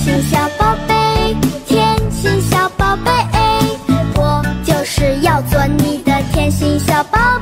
心小宝贝，甜心小宝贝，我就是要做你的甜心小宝贝。